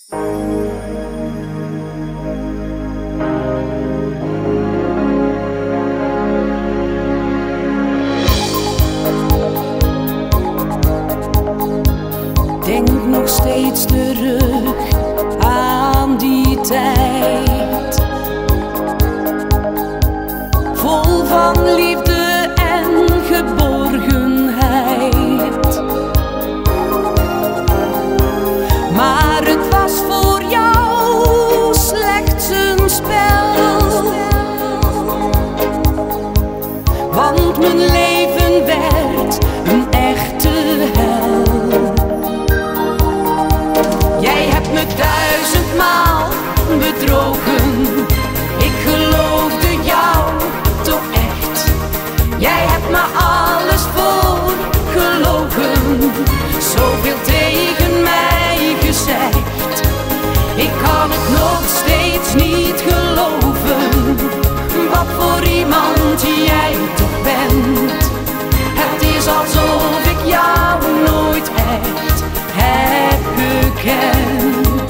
Denk nog steeds terug aan die tijd, vol van liefde en geborgenheid. Maar het was voor jou slechts een spel, want mijn leven werd een echte hel. Jij hebt me 1000 maal bedrogen, ik geloofde jou toch echt. Jij hebt me alles voor gelogen, zoveel tegen mij gezegd. Ik kan het nog steeds niet geloven, wat voor iemand jij toch bent. Het is alsof ik jou nooit echt heb gekend.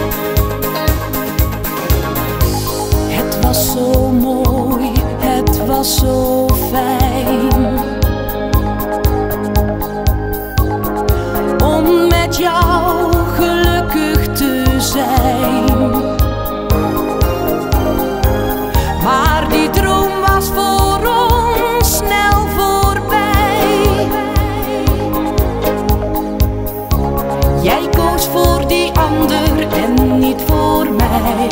Het was zo mooi, het was zo fijn om met jou gelukkig te zijn. Maar die droom was voor ons snel voorbij. Jij koos voor die ander en niet voor mij.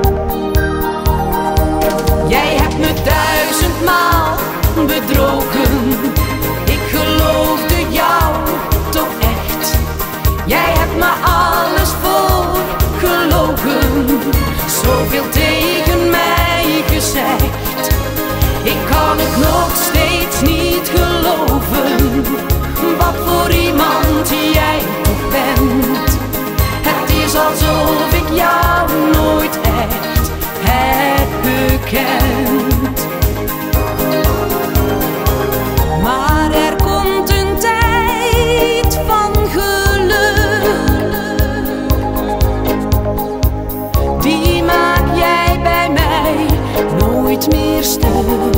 Jij hebt me 1000 maal bedrogen, ik geloofde jou toch echt. Jij hebt me alles voor gelogen, zoveel tegen mij gezegd. Ik kan het nog steeds niet geloven, wat voor iemand jij toch bent. Het is alsof ik jou nooit echt heb gekend. Maar er komt een tijd van geluk, die maak jij bij mij nooit meer stuk.